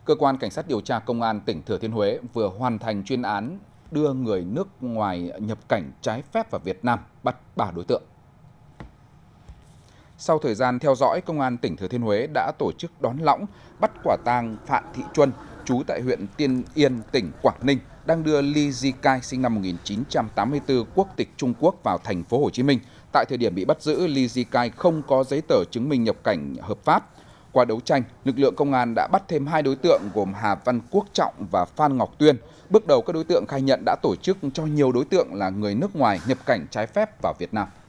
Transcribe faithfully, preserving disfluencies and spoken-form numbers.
Cơ quan Cảnh sát điều tra Công an tỉnh Thừa Thiên Huế vừa hoàn thành chuyên án đưa người nước ngoài nhập cảnh trái phép vào Việt Nam, bắt ba đối tượng. Sau thời gian theo dõi, Công an tỉnh Thừa Thiên Huế đã tổ chức đón lõng, bắt quả tang Phạm Thị Chuân, trú tại huyện Tiên Yên, tỉnh Quảng Ninh, đang đưa Ly Zikai sinh năm một nghìn chín trăm tám mươi tư, quốc tịch Trung Quốc vào thành phố Hồ Chí Minh. Tại thời điểm bị bắt giữ, Ly Zikai không có giấy tờ chứng minh nhập cảnh hợp pháp. Qua đấu tranh, lực lượng công an đã bắt thêm hai đối tượng gồm Hà Văn Quốc Trọng và Phan Ngọc Tuyên. Bước đầu các đối tượng khai nhận đã tổ chức cho nhiều đối tượng là người nước ngoài nhập cảnh trái phép vào Việt Nam.